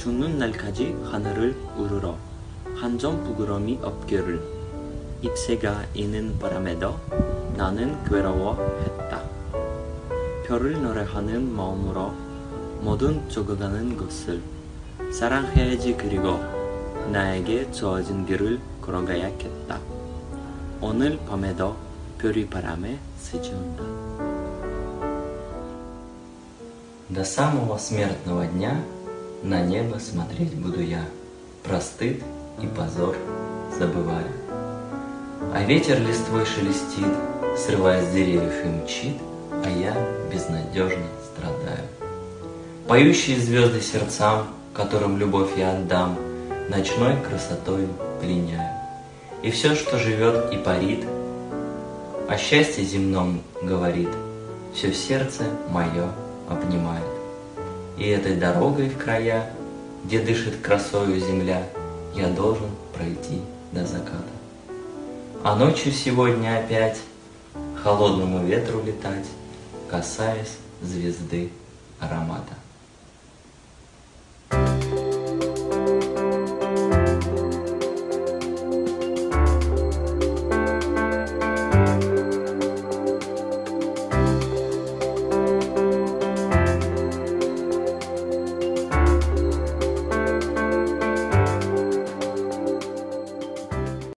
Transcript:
죽는 날까지 하늘을 우러러 한 점 부끄러움이 없기를. 잎새가 있는 바람에도 나는 괴로워했다. 별을 노래하는 마음으로 모든 죽어가는 것을 사랑해야지. 그리고 나에게 주어진 길을 걸어가야겠다. 오늘 밤에도 별이 바람에 스치운다. До самого смертного дня на небо смотреть буду я, про стыд и позор забывая. А ветер листвой шелестит, срывая с деревьев и мчит, а я безнадежно страдаю. Поющие звезды сердцам, которым любовь я отдам, ночной красотою пленяю. И все, что живет и парит, о счастье земном говорит, все сердце мое обнимает. И этой дорогой в края, где дышит красою земля, я должен пройти до заката. А ночью сегодня опять холодному ветру летать, касаясь звезды аромата.